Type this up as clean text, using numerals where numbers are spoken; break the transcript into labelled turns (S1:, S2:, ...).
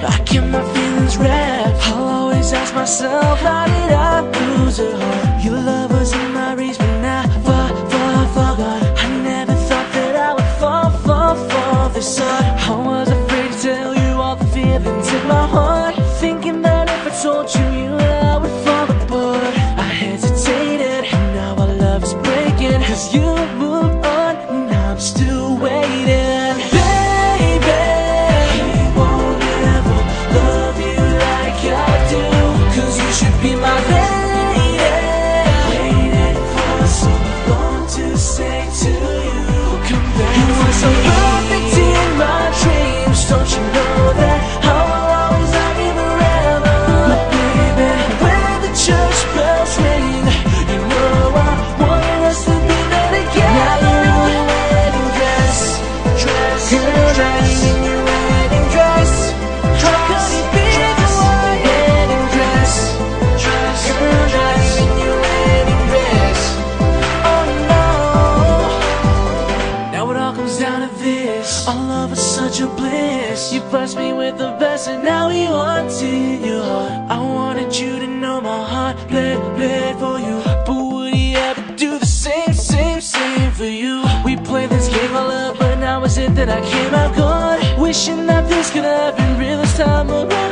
S1: I keep my feelings wrapped. I'll always ask myself, how did I lose her heart? Your love was in my reach, but now forgot. I never thought that I would fall this hard. I was afraid to tell you all the feelings in my heart, thinking that if I told you, I would fall apart. I hesitated, and now our love is breaking, 'cause you moved on, and I'm still waiting. Baby, he won't ever love you like I do, 'cause you should be my lady. Waited for so long to say to you, come back. You were so perfect in my dreams, don't you know that? I will always love you forever. But baby, when the church bells ring, you know I wanted us to be there together. Now you're in your wedding dress, girl, dress, in your wedding dress. How could it be the wedding dress, girl, dress, in your wedding dress? Oh no. Now it all comes down to this, our love was such a bliss. You blessed me with the best, and now we wanted your heart. I wanted you to know my heart bled for you, but would he ever do the same for you? We played this game of love, but now is it that I came out good, wishing that this could have been real this time around.